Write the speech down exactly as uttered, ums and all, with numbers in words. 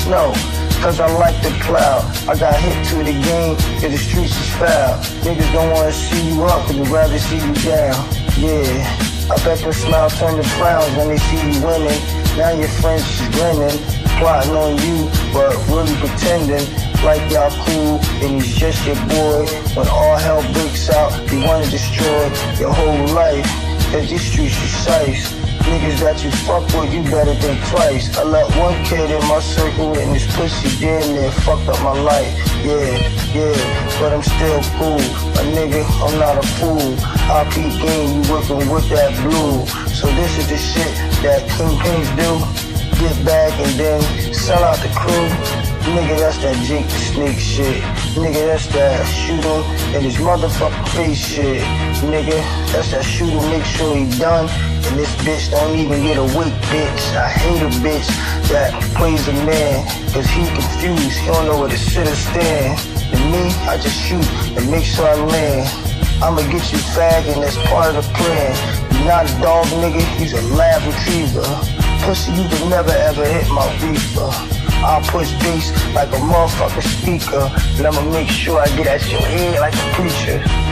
snow, cause I like the cloud. I got hit to the game, cause the streets is foul. Niggas don't wanna see you up, but they'd rather see you down. Yeah, I bet your smile turn to frowns when they see you winning. Now your friends is grinning, plotting on you, but really pretending like y'all cool, and he's just your boy. When all hell breaks out, you wanna destroy your whole life, cause these streets precise. Niggas that you fuck with, you better think twice. I let one kid in my circle and this pussy damn near fucked up my life. Yeah, yeah, but I'm still cool. A nigga, I'm not a fool. I peep game, you working with that blue. So this is the shit that kingpins do. Get back and then sell out the crew. Nigga, that's that Jake the Snake shit. Nigga, that's that shoot him in his motherfucking face shit. Nigga, that's that shoot him, make sure he done. And this bitch don't even get a wake, bitch. I hate a bitch that plays a man, cause he confused, he don't know where to sit or stand. And me, I just shoot and make sure I land. I'ma get you fag and that's part of the plan. You're not a dog, nigga, you's a lab retriever. Pussy, you could never ever hit my reefer. I'll push bass like a motherfucking speaker, and I'ma make sure I get at your head like a preacher.